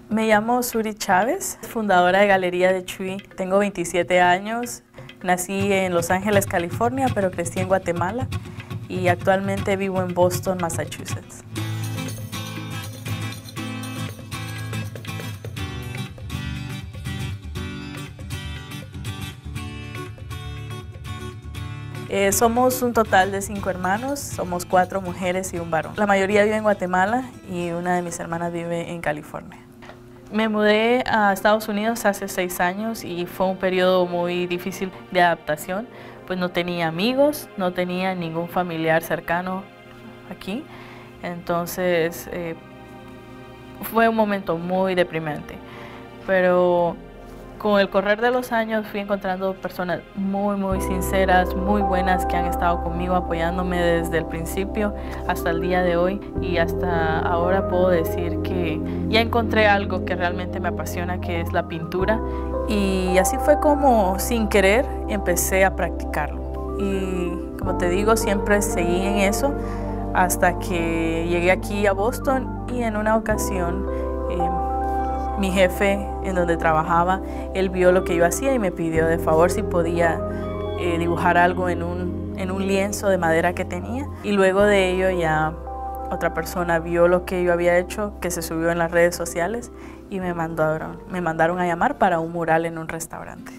Me llamo Suri Chávez, fundadora de Galería de Chuy. Tengo 27 años, nací en Los Ángeles, California, pero crecí en Guatemala y actualmente vivo en Boston, Massachusetts. Somos un total de 5 hermanos, somos 4 mujeres y un varón. La mayoría vive en Guatemala y una de mis hermanas vive en California. Me mudé a Estados Unidos hace 6 años y fue un periodo muy difícil de adaptación, pues no tenía amigos, no tenía ningún familiar cercano aquí, entonces fue un momento muy deprimente, pero con el correr de los años fui encontrando personas muy sinceras, muy buenas que han estado conmigo apoyándome desde el principio hasta el día de hoy, y hasta ahora puedo decir que ya encontré algo que realmente me apasiona, que es la pintura, y así fue como sin querer empecé a practicarlo, y como te digo siempre seguí en eso hasta que llegué aquí a Boston, y en una ocasión mi jefe en donde trabajaba, él vio lo que yo hacía y me pidió de favor si podía dibujar algo en un lienzo de madera que tenía. Y luego de ello ya otra persona vio lo que yo había hecho, que se subió en las redes sociales, y me mandaron a llamar para un mural en un restaurante.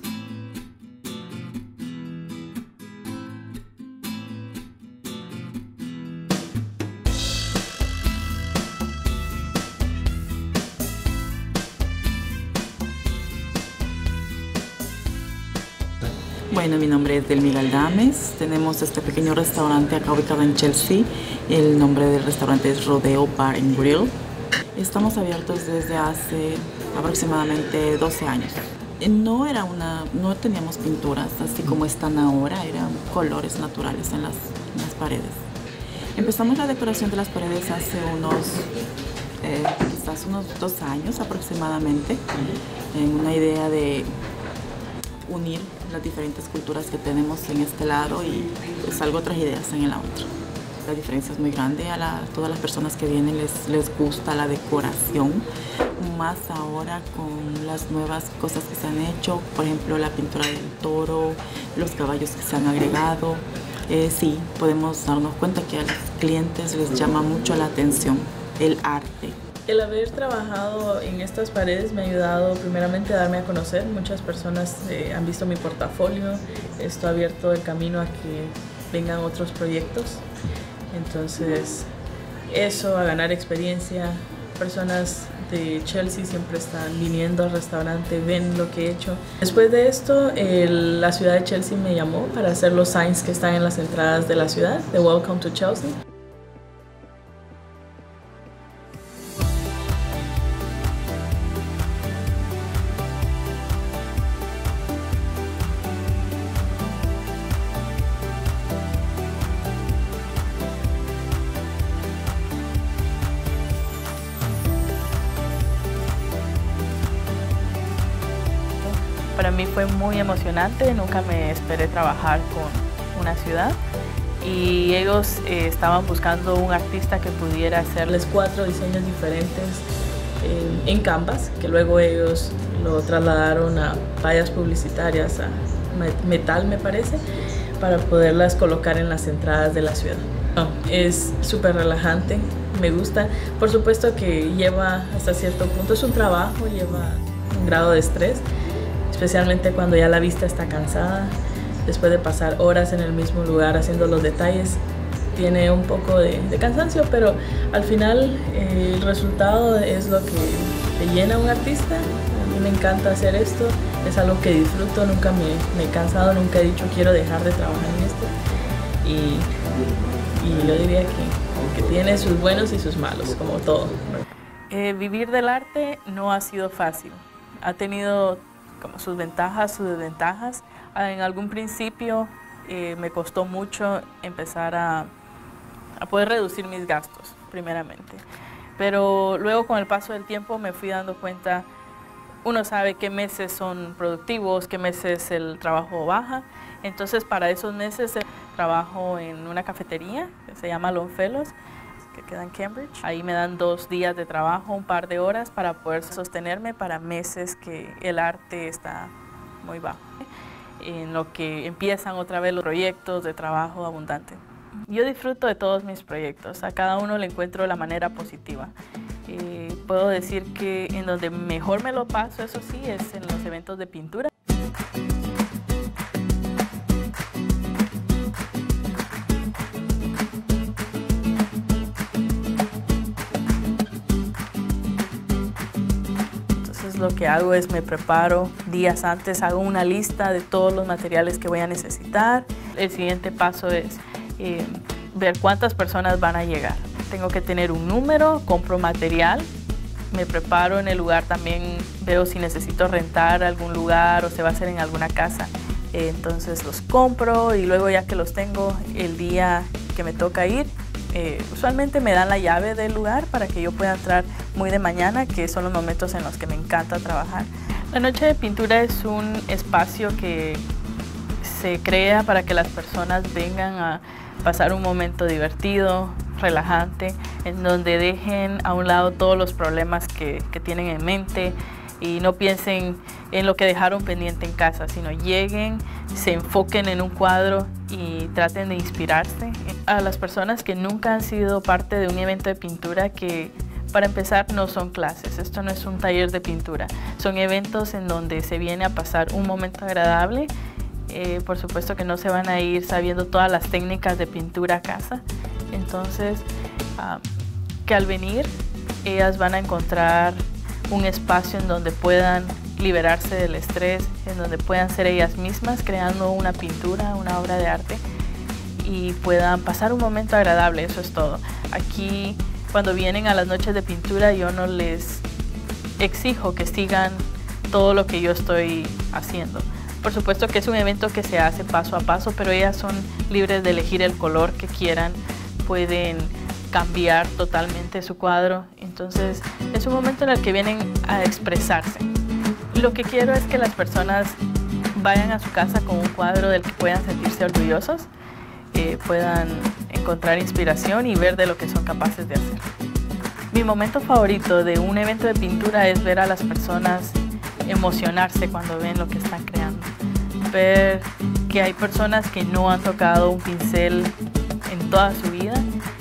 Bueno, mi nombre es Delmi Galdames. Tenemos este pequeño restaurante acá ubicado en Chelsea. El nombre del restaurante es Rodeo Bar and Grill. Estamos abiertos desde hace aproximadamente 12 años. No teníamos pinturas así como están ahora, eran colores naturales en las paredes. Empezamos la decoración de las paredes hace quizás unos 2 años aproximadamente, en una idea de unir las diferentes culturas que tenemos en este lado y pues otras ideas en el otro. La diferencia es muy grande, todas las personas que vienen les gusta la decoración, más ahora con las nuevas cosas que se han hecho, por ejemplo la pintura del toro, los caballos que se han agregado. Sí, podemos darnos cuenta que a los clientes les llama mucho la atención el arte. El haber trabajado en estas paredes me ha ayudado primeramente a darme a conocer. Muchas personas han visto mi portafolio, esto ha abierto el camino a que vengan otros proyectos. Entonces, eso, a ganar experiencia. Personas de Chelsea siempre están viniendo al restaurante, ven lo que he hecho. Después de esto, la ciudad de Chelsea me llamó para hacer los signs que están en las entradas de la ciudad, de Welcome to Chelsea. Para mí fue muy emocionante, nunca me esperé trabajar con una ciudad, y ellos estaban buscando un artista que pudiera hacerles 4 diseños diferentes en Canvas, que luego ellos lo trasladaron a vallas publicitarias, a metal me parece, para poderlas colocar en las entradas de la ciudad. Es súper relajante, me gusta. Por supuesto que lleva hasta cierto punto, es un trabajo, lleva un grado de estrés, especialmente cuando ya la vista está cansada, después de pasar horas en el mismo lugar haciendo los detalles, tiene un poco de cansancio, pero al final el resultado es lo que te llena a un artista. A mí me encanta hacer esto, es algo que disfruto, nunca me he cansado, nunca he dicho quiero dejar de trabajar en esto, y yo diría que tiene sus buenos y sus malos, como todo. Vivir del arte no ha sido fácil, ha tenido como sus ventajas, sus desventajas. En algún principio me costó mucho empezar a poder reducir mis gastos, primeramente. Pero luego con el paso del tiempo me fui dando cuenta, uno sabe qué meses son productivos, qué meses el trabajo baja. Entonces para esos meses trabajo en una cafetería que se llama Longfellows. que queda en Cambridge. Ahí me dan 2 días de trabajo, un par de horas para poder sostenerme para meses que el arte está muy bajo, en lo que empiezan otra vez los proyectos de trabajo abundante. Yo disfruto de todos mis proyectos, a cada uno le encuentro la manera positiva. Puedo decir que en donde mejor me lo paso, eso sí, es en los eventos de pintura. Lo que hago es me preparo días antes, hago una lista de todos los materiales que voy a necesitar. El siguiente paso es ver cuántas personas van a llegar. Tengo que tener un número, compro material, me preparo en el lugar, también veo si necesito rentar algún lugar o se va a hacer en alguna casa. Entonces los compro y luego ya que los tengo, el día que me toca ir, usualmente me dan la llave del lugar para que yo pueda entrar muy de mañana, que son los momentos en los que me encanta trabajar. La noche de pintura es un espacio que se crea para que las personas vengan a pasar un momento divertido, relajante, en donde dejen a un lado todos los problemas que tienen en mente y no piensen en lo que dejaron pendiente en casa, sino lleguen, se enfoquen en un cuadro y traten de inspirarse. A las personas que nunca han sido parte de un evento de pintura, que para empezar no son clases, esto no es un taller de pintura, son eventos en donde se viene a pasar un momento agradable. Por supuesto que no se van a ir sabiendo todas las técnicas de pintura a casa, entonces que al venir ellas van a encontrar un espacio en donde puedan liberarse del estrés, en donde puedan ser ellas mismas creando una pintura, una obra de arte y puedan pasar un momento agradable, eso es todo. Aquí cuando vienen a las noches de pintura yo no les exijo que sigan todo lo que yo estoy haciendo. Por supuesto que es un evento que se hace paso a paso, pero ellas son libres de elegir el color que quieran, pueden cambiar totalmente su cuadro, entonces es un momento en el que vienen a expresarse. Lo que quiero es que las personas vayan a su casa con un cuadro del que puedan sentirse orgullosos, puedan encontrar inspiración y ver de lo que son capaces de hacer. Mi momento favorito de un evento de pintura es ver a las personas emocionarse cuando ven lo que están creando, ver que hay personas que no han tocado un pincel en toda su vida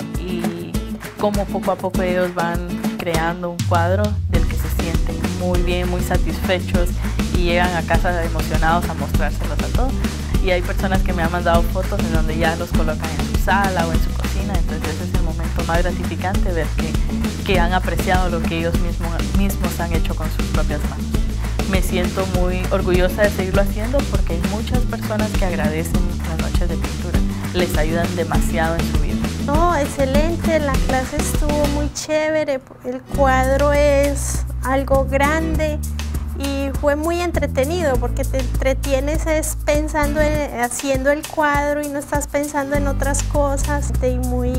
y cómo poco a poco ellos van creando un cuadro del que se sienten muy bien, muy satisfechos y llegan a casa emocionados a mostrárselos a todos. Y hay personas que me han mandado fotos en donde ya los colocan en su sala o en su cocina, entonces ese es el momento más gratificante, ver que han apreciado lo que ellos mismos han hecho con sus propias manos. Me siento muy orgullosa de seguirlo haciendo porque hay muchas personas que agradecen las noches de pintura, les ayudan demasiado en su vida. No, excelente, la clase estuvo muy chévere, el cuadro es algo grande y fue muy entretenido porque te entretienes pensando haciendo el cuadro y no estás pensando en otras cosas, y muy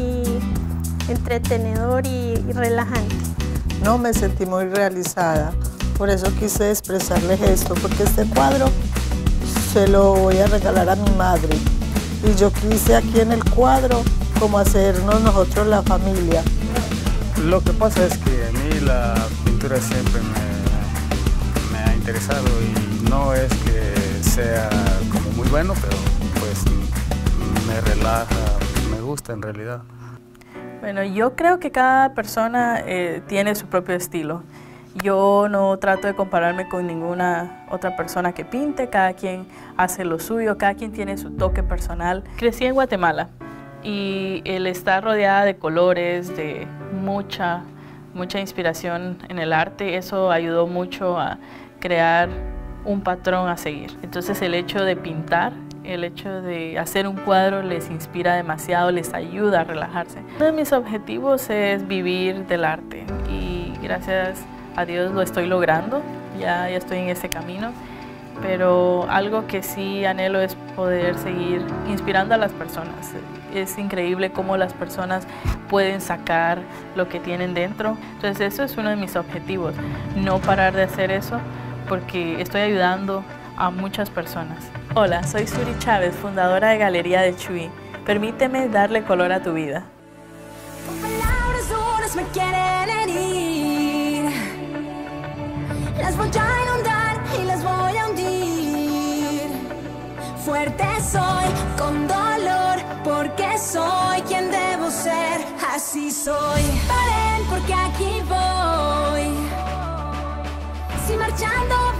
entretenedor y relajante. No, me sentí muy realizada, por eso quise expresarles esto, porque este cuadro se lo voy a regalar a mi madre y yo quise aquí en el cuadro como hacernos nosotros la familia. Lo que pasa es que a mí la pintura siempre me ha interesado y no es que sea como muy bueno, pero pues me relaja, me gusta en realidad. Bueno, yo creo que cada persona tiene su propio estilo. Yo no trato de compararme con ninguna otra persona que pinte, cada quien hace lo suyo, cada quien tiene su toque personal. Crecí en Guatemala y el estar rodeada de colores, de mucha inspiración en el arte, eso ayudó mucho a crear un patrón a seguir. Entonces el hecho de pintar, el hecho de hacer un cuadro les inspira demasiado, les ayuda a relajarse. Uno de mis objetivos es vivir del arte y gracias a Dios lo estoy logrando, ya estoy en ese camino, pero algo que sí anhelo es poder seguir inspirando a las personas. Es increíble cómo las personas pueden sacar lo que tienen dentro, entonces eso es uno de mis objetivos, no parar de hacer eso porque estoy ayudando a muchas personas. Hola, soy Suri Chávez, fundadora de Galería de Chuy. Permíteme darle color a tu vida. ellas me quieren herir. Las voy a inundar y las voy a hundir. Fuerte soy, con dolor, porque soy quien debo ser. Así soy. Paren porque aquí voy. Si marchando